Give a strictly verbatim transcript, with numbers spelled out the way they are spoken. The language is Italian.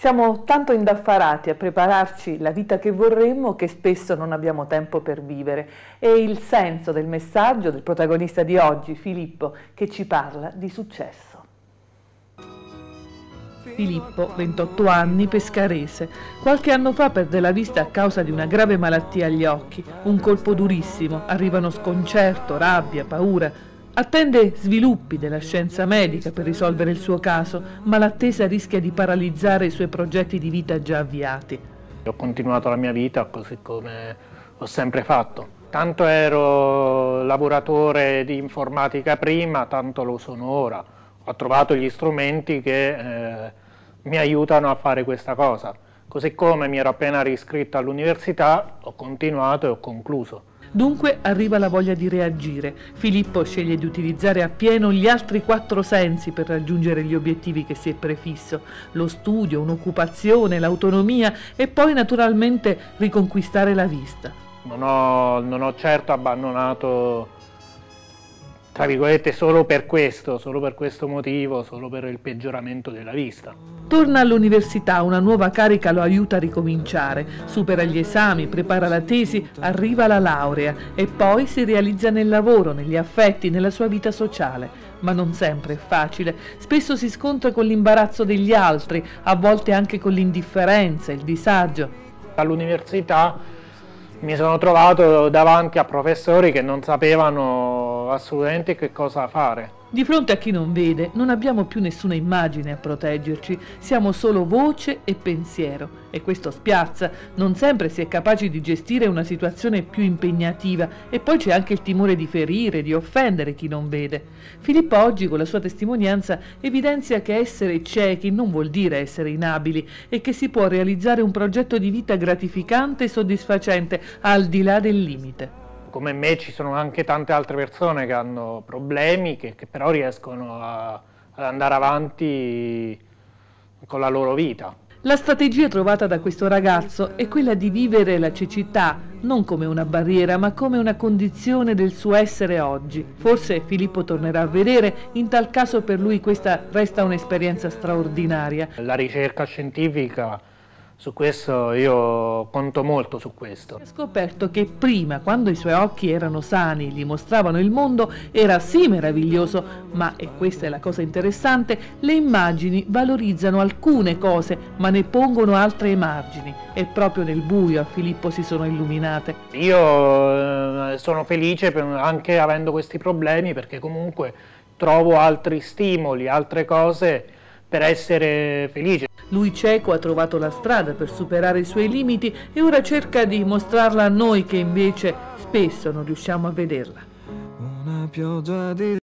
Siamo tanto indaffarati a prepararci la vita che vorremmo che spesso non abbiamo tempo per vivere. È il senso del messaggio del protagonista di oggi, Filippo, che ci parla di successo. Filippo, ventotto anni, pescarese. Qualche anno fa perde la vista a causa di una grave malattia agli occhi. Un colpo durissimo, arrivano sconcerto, rabbia, paura. Attende sviluppi della scienza medica per risolvere il suo caso, ma l'attesa rischia di paralizzare i suoi progetti di vita già avviati. Ho continuato la mia vita così come ho sempre fatto. Tanto ero lavoratore di informatica prima, tanto lo sono ora. Ho trovato gli strumenti che eh, mi aiutano a fare questa cosa. Così come mi ero appena riscritto all'università, ho continuato e ho concluso. Dunque arriva la voglia di reagire. Filippo sceglie di utilizzare appieno gli altri quattro sensi per raggiungere gli obiettivi che si è prefisso: lo studio, un'occupazione, l'autonomia e poi naturalmente riconquistare la vista. Non ho, non ho certo abbandonato, tra virgolette, solo per questo, solo per questo motivo, solo per il peggioramento della vista. Torna all'università, una nuova carica lo aiuta a ricominciare, supera gli esami, prepara la tesi, arriva alla laurea e poi si realizza nel lavoro, negli affetti, nella sua vita sociale. Ma non sempre è facile, spesso si scontra con l'imbarazzo degli altri, a volte anche con l'indifferenza, il disagio. All'università mi sono trovato davanti a professori che non sapevano assolutamente che cosa fare. Di fronte a chi non vede, non abbiamo più nessuna immagine a proteggerci, siamo solo voce e pensiero. E questo spiazza, non sempre si è capaci di gestire una situazione più impegnativa e poi c'è anche il timore di ferire, di offendere chi non vede. Filippo oggi con la sua testimonianza evidenzia che essere ciechi non vuol dire essere inabili e che si può realizzare un progetto di vita gratificante e soddisfacente al di là del limite. Come me ci sono anche tante altre persone che hanno problemi, che, che però riescono a, ad andare avanti con la loro vita. La strategia trovata da questo ragazzo è quella di vivere la cecità non come una barriera, ma come una condizione del suo essere oggi. Forse Filippo tornerà a vedere, in tal caso per lui questa resta un'esperienza straordinaria. La ricerca scientifica, su questo io conto molto su questo. Ha scoperto che prima, quando i suoi occhi erano sani, gli mostravano il mondo, era sì meraviglioso, ma, e questa è la cosa interessante, le immagini valorizzano alcune cose, ma ne pongono altre ai margini. E proprio nel buio a Filippo si sono illuminate. Io eh, sono felice per, anche avendo questi problemi, perché comunque trovo altri stimoli, altre cose per essere felice. Lui cieco ha trovato la strada per superare i suoi limiti e ora cerca di mostrarla a noi che invece spesso non riusciamo a vederla. Una pioggia di